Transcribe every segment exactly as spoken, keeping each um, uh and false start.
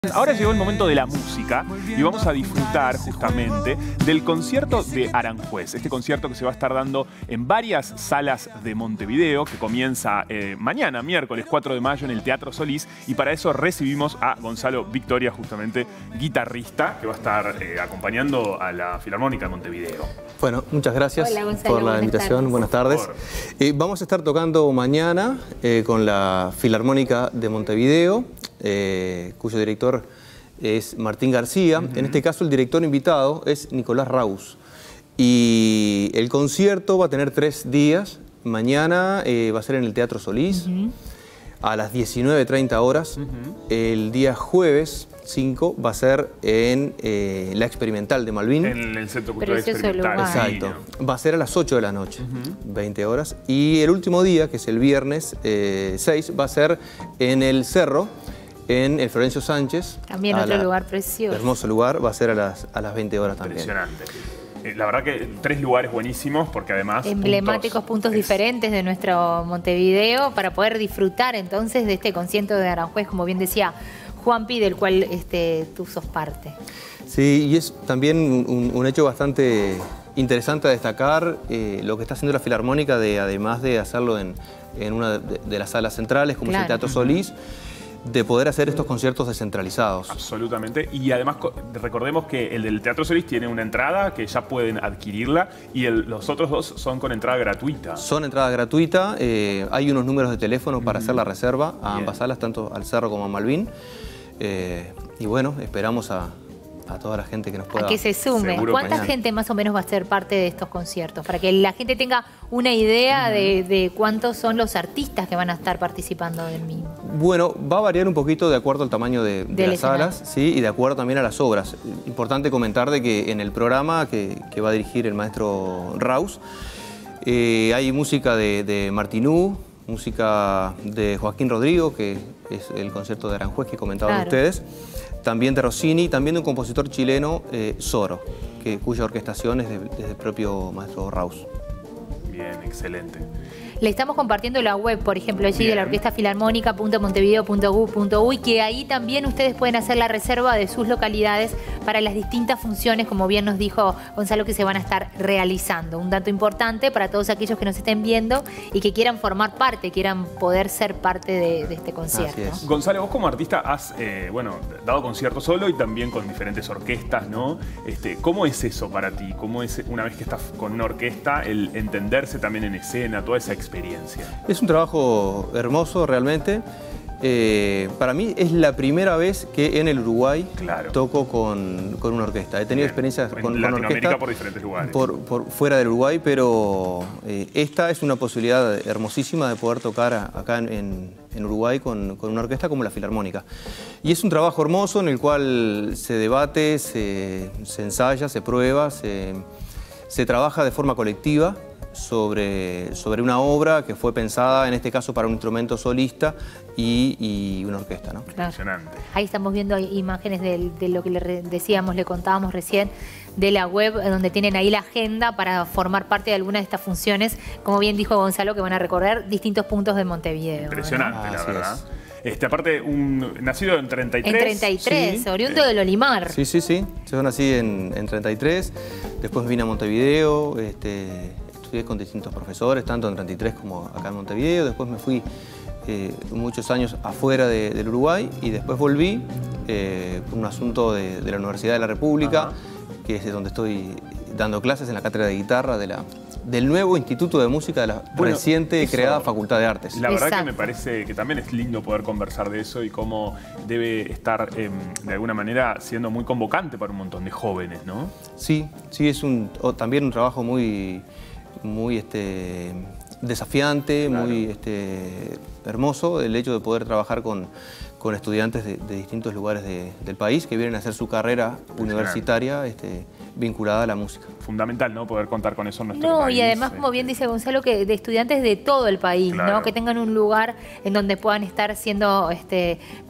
Ahora llegó el momento de la música y vamos a disfrutar justamente del concierto de Aranjuez. Este concierto que se va a estar dando en varias salas de Montevideo, que comienza eh, mañana, miércoles cuatro de mayo, en el Teatro Solís. Y para eso recibimos a Gonzalo Victoria, justamente guitarrista, que va a estar eh, acompañando a la Filarmónica de Montevideo. Bueno, muchas gracias Hola, Gonzalo, por la buenas invitación. tardes. Buenas tardes. Eh, vamos a estar tocando mañana eh, con la Filarmónica de Montevideo, eh, cuyo director es Martín García. Uh-huh. En este caso el director invitado es Nicolás Raus. Y el concierto va a tener tres días. Mañana eh, va a ser en el Teatro Solís, uh-huh, a las diecinueve treinta horas. Uh-huh. El día jueves cinco va a ser en eh, la Experimental de Malvin. En el Centro Cultural Precioso Experimental. Exacto. Va a ser a las ocho de la noche, uh-huh, veinte horas. Y el último día, que es el viernes eh, seis, va a ser en el Cerro, en el Florencio Sánchez. También otro la, lugar precioso. Hermoso lugar, va a ser a las, a las veinte horas también. Impresionante. Eh, la verdad que tres lugares buenísimos, porque además... Emblemáticos puntos, puntos diferentes de nuestro Montevideo, para poder disfrutar entonces de este concierto de Aranjuez, como bien decía Juanpi, del cual este, tú sos parte. Sí, y es también un, un hecho bastante interesante a destacar eh, lo que está haciendo la Filarmónica, de, además de hacerlo en, en una de, de las salas centrales, como claro, es el Teatro Solís, de poder hacer estos conciertos descentralizados. Absolutamente. Y además recordemos que el del Teatro Solís tiene una entrada que ya pueden adquirirla, y el, los otros dos son con entrada gratuita. Son entrada gratuita. Eh, hay unos números de teléfono para mm. hacer la reserva a ambas salas, tanto al Cerro como a Malvin. Eh, y bueno, esperamos a, a toda la gente que nos pueda... A que se sume. ¿Cuánta mañana. gente más o menos va a ser parte de estos conciertos? Para que la gente tenga una idea uh-huh. de, de cuántos son los artistas que van a estar participando del mismo. Bueno, va a variar un poquito de acuerdo al tamaño de, de las salas, sí, y de acuerdo también a las obras. Importante comentar de que en el programa que, que va a dirigir el maestro Raus, eh, hay música de, de Martinú, música de Joaquín Rodrigo, que es el concierto de Aranjuez que comentaban claro. ustedes, también de Rossini, también de un compositor chileno, eh, Soro, que, cuya orquestación es del propio maestro Raus. Bien, excelente. Le estamos compartiendo la web, por ejemplo, allí Bien. de la orquesta filarmónica punto montevideo punto gov punto uy, que ahí también ustedes pueden hacer la reserva de sus localidades para las distintas funciones, como bien nos dijo Gonzalo, que se van a estar realizando. Un dato importante para todos aquellos que nos estén viendo y que quieran formar parte, quieran poder ser parte de, de este concierto. Gonzalo, vos como artista has eh, bueno, dado conciertos solo y también con diferentes orquestas, ¿no? Este, ¿Cómo es eso para ti? ¿Cómo es, una vez que estás con una orquesta, el entenderse también en escena, toda esa experiencia? Experiencia. Es un trabajo hermoso realmente. Eh, para mí es la primera vez que en el Uruguay claro. toco con, con una orquesta. He tenido Bien. experiencias con, con orquesta por diferentes lugares. Por, por fuera del Uruguay, pero eh, esta es una posibilidad hermosísima de poder tocar a, acá en, en, en Uruguay con, con una orquesta como la Filarmónica. Y es un trabajo hermoso en el cual se debate, se, se ensaya, se prueba, se, se trabaja de forma colectiva Sobre, sobre una obra que fue pensada, en este caso, para un instrumento solista y, y una orquesta, ¿no? Claro. Ahí estamos viendo imágenes de, de lo que le decíamos, le contábamos recién, de la web, donde tienen ahí la agenda para formar parte de alguna de estas funciones, como bien dijo Gonzalo, que van a recorrer distintos puntos de Montevideo. Impresionante, ¿no? Ah, la verdad. Es. Este, aparte, un, nacido en treinta y tres. En treinta y tres, sí. oriundo eh. del Olimar. Sí, sí, sí. Yo nací en, en treinta y tres, después vine a Montevideo, este, estudié con distintos profesores, tanto en treinta y tres como acá en Montevideo. Después me fui eh, muchos años afuera de, del Uruguay y después volví eh, por un asunto de, de la Universidad de la República, Ajá. que es de donde estoy dando clases en la cátedra de guitarra de la, del nuevo Instituto de Música de la bueno, reciente eso, creada Facultad de Artes. La verdad Exacto. que me parece que también es lindo poder conversar de eso y cómo debe estar eh, de alguna manera siendo muy convocante para un montón de jóvenes, ¿no? Sí, sí, es un, también un trabajo muy... muy este, desafiante, claro. muy este, hermoso, el hecho de poder trabajar con, con estudiantes de, de distintos lugares de, del país que vienen a hacer su carrera universitaria este, vinculada a la música. Fundamental, ¿no? Poder contar con eso en nuestro no, país. Y además, como bien dice Gonzalo, que de estudiantes de todo el país, claro. ¿no? Que tengan un lugar en donde puedan estar siendo este,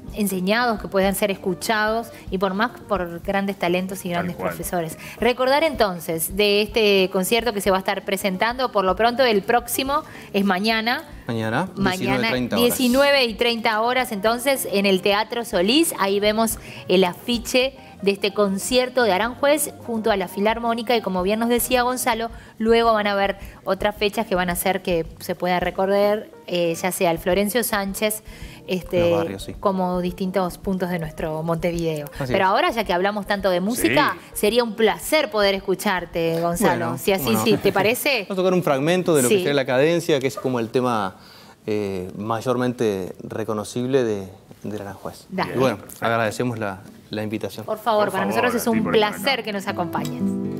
enseñados, que puedan ser escuchados y por más por grandes talentos y grandes profesores. Recordar entonces de este concierto que se va a estar presentando, por lo pronto el próximo es mañana. Mañana, Mañana, diecinueve diecinueve y treinta horas, entonces, en el Teatro Solís. Ahí vemos el afiche de este concierto de Aranjuez junto a la Filarmónica. Y como bien nos decía Gonzalo, luego van a haber otras fechas que van a hacer que se pueda recorrer, eh, ya sea el Florencio Sánchez, este, barrios, sí. como distintos puntos de nuestro Montevideo. Así Pero es. ahora, ya que hablamos tanto de música, sí, sería un placer poder escucharte, Gonzalo. Bueno, si así, bueno. sí, ¿te parece? Vamos a tocar un fragmento de lo Sí. que sería la cadencia, que es como el tema eh, mayormente reconocible de, de Aranjuez. Dale. Y bueno, agradecemos la, la invitación. Por favor, Por para favor, nosotros es sí, un por el placer canal. que nos acompañes.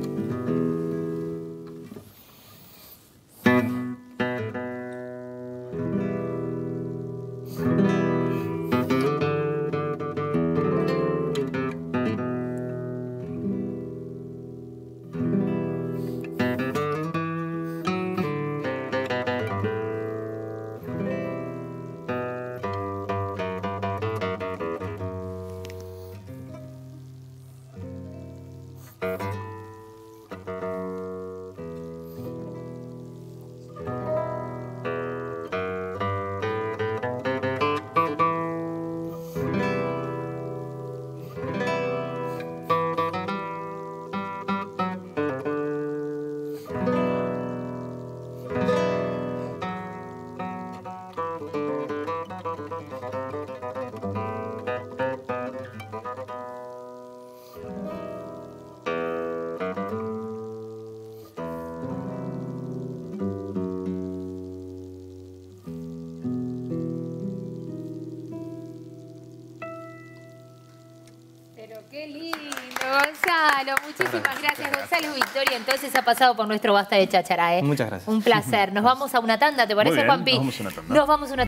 Qué lindo, Gonzalo. Muchísimas gracias. Gonzalo Victoria, entonces, ha pasado por nuestro Basta de Cháchara, ¿eh? Muchas gracias. Un placer. Nos vamos a una tanda, ¿te parece, Muy bien, Juanpi? nos vamos a una tanda. Nos vamos a una